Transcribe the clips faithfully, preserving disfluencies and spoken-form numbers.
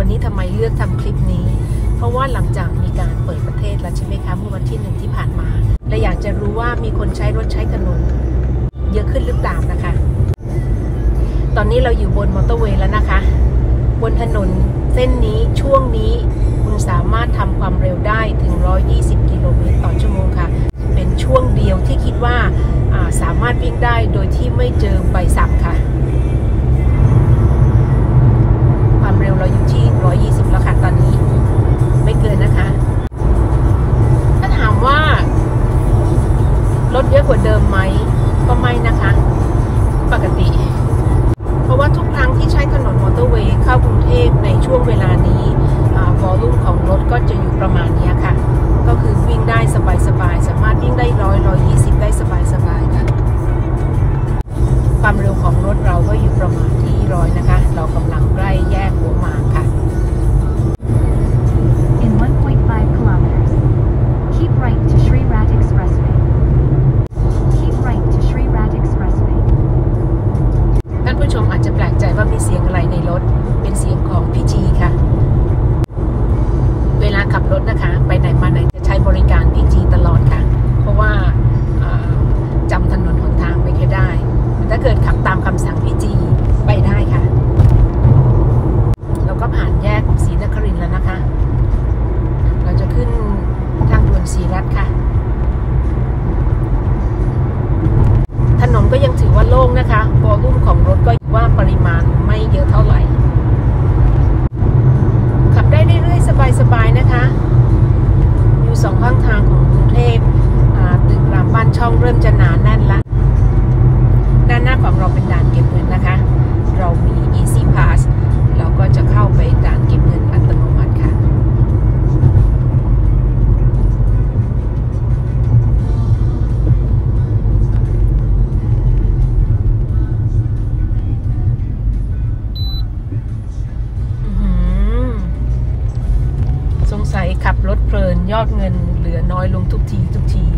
วันนี้ทำไมเลือกทำคลิปนี้เพราะว่าหลังจากมีการเปิดประเทศแล้วใช่ไหมคะเมื่อวันที่หนึ่งที่ผ่านมาและอยากจะรู้ว่ามีคนใช้รถใช้ถนนเยอะขึ้นหรือเปล่านะคะตอนนี้เราอยู่บนมอเตอร์เวย์แล้วนะคะบนถนนเส้นนี้ช่วงนี้คุณสามารถทำความเร็วได้ถึงหนึ่งร้อยยี่สิบกิโลเมตรต่อชั่วโมงค่ะเป็นช่วงเดียวที่คิดว่าสามารถวิ่งได้โดยที่ไม่เจอใบสั่งค่ะความเร็วเราอยู่ที่หนึ่งร้อยยี่สิบแล้วค่ะตอนนี้ไม่เกินนะคะถ้าถามว่ารถเยอะกว่าเดิมไหมก็ไม่นะคะปกติเพราะว่าทุกครั้งที่ใช้ถนนมอเตอร์เวย์เข้ากรุงเทพในช่วงเวลานี้วอลลุ่มของรถก็จะอยู่ประมาณนี้ค่ะก็คือวิ่งได้สบายๆสามารถวิ่งได้ร้อยร้อยยี่สิบได้สบายๆค่ะความเร็วของรถเราก็อยู่ประมาณที่ร้อยนะคะเรากำลังใกล้แยกหัวหมากค่ะ In one point five kilometers keep right to Shri Rat Expressway keep right to Shri Rat Expressway ท่านผู้ชมอาจจะแปลกใจว่ามีเสียงอะไรในรถเป็นเสียงของพี่จีค่ะเวลาขับรถนะคะไปไหนมาไหนจะใช้บริการพี่จีตลอดค่ะเพราะว่าจำถนนหนทางไม่ค่อยได้ถ้าเกิดขับตามคำสั่งพี่จีไปได้ค่ะเราก็ผ่านแยกศรีนครินทร์แล้วนะคะเราจะขึ้นทางด่วนศรีรัตน์ค่ะถนนก็ยังถือว่าโล่งนะคะวอลลุ่มของรถก็ว่าปริมาณไม่เยอะเท่าไหร่ขับได้เรื่อยๆสบายๆนะคะอยู่สองข้างทางของกรุงเทพตึกรามบ้านช่องเริ่มจะหนาแน่นละด้านหน้าของเราเป็นด่านเก็บเงินนะคะเรามี Easy Pass เราก็จะเข้าไปด่านเก็บเงินอัตโนมัติค่ะสงสัยขับรถเพลินยอดเงินเหลือน้อยลงทุกทีทุกที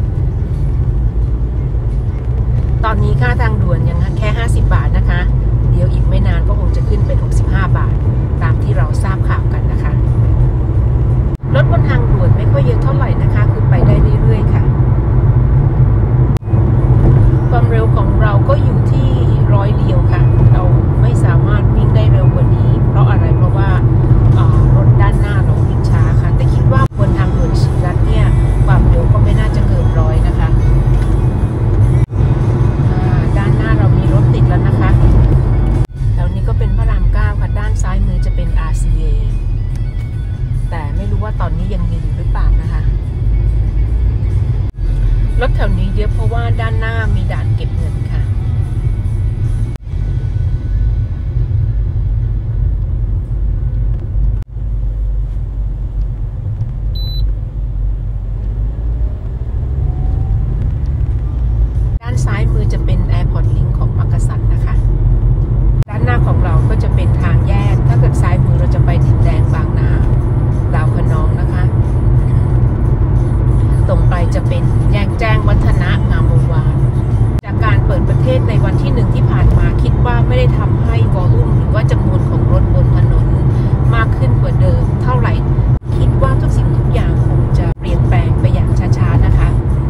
ตอนนี้ค่าทางด่วนยังแค่ห้าสิบบาทนะคะเดี๋ยวอีกไม่นานก็คงจะขึ้นเป็นหกสิบห้าบาทตามที่เราทราบข่าวกันนะคะรถบนทางด่วนไม่ค่อยเยอะเท่าไหร่นะคะคือไปได้เรื่อยๆค่ะความเร็วของเราก็อยู่ที่ร้อยเดียวค่ะเราไม่สามารถวิ่งได้เร็วกว่านี้เพราะอะไรเพราะว่ารถด้านหน้าเราวิ่งช้าค่ะแต่คิดว่าบนทางด่วนศรีรัตน์เนี่ยความเร็วก็ไม่น่าจะเกินร้อยนะคะด้านหน้าเรามีรถติดแล้วนะคะแถวนี้ก็เป็นพระรามเก้าค่ะด้านซ้ายมือจะเป็น อาร์ ซี เอ แต่ไม่รู้ว่าตอนนี้ยังมีอยู่หรือเปล่านะคะรถแถวนี้เยอะเพราะว่าด้านหน้ามีด่านเก็บเงินค่ะซ้ายมือจะเป็น Airport Link ของมักกะสันนะคะด้านหน้าของเราก็จะเป็นทางแยกถ้าเกิดซ้ายมือเราจะไปดินแดงบางนาดาวคะนองนะคะตรงไปจะเป็นแยกแจ้งวัฒนะงามวงวานจากการเปิดประเทศในวันที่หนึ่งที่ผ่านมาคิดว่าไม่ได้ทำให้วอลลุ่มหรือว่าจำนวนของรถบนถนนมากขึ้นกว่าเดิมเท่าไหร่คิดว่าทุกสิ่งทุกอย่างคงจะเปลี่ยนแปลงไปอย่างช้าๆนะคะ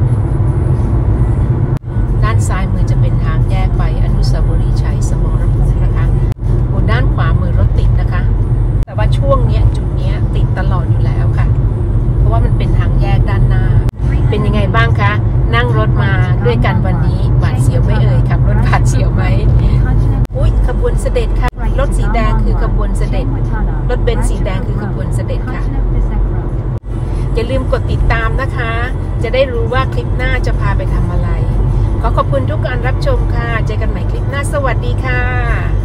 ด้านซ้ายมือจะเป็นทางแยกไปอนุสาวรีย์ชัยสมรภูมินะคะบนด้านขวามือรถติดนะคะแต่ว่าช่วงนี้จุดนี้ติดตลอดอยู่แล้วค่ะเพราะว่ามันเป็นทางแยกด้านหน้าเป็นยังไงบ้างคะนั่งรถมาด้วยกันวันนี้หวาดเสียวไหมเอ่ยขับรถหวาดเสียวไหมอุ้ยขบวนเสด็จค่ะรถสีแดงคือขบวนเสด็จรถเบนซ์สีแดงคือขบวนเสด็จค่ะอย่าลืมกดติดตามนะคะจะได้รู้ว่าคลิปหน้าจะพาไปทำอะไรขอขอบคุณทุกการรับชมค่ะเจอกันใหม่คลิปหน้าสวัสดีค่ะ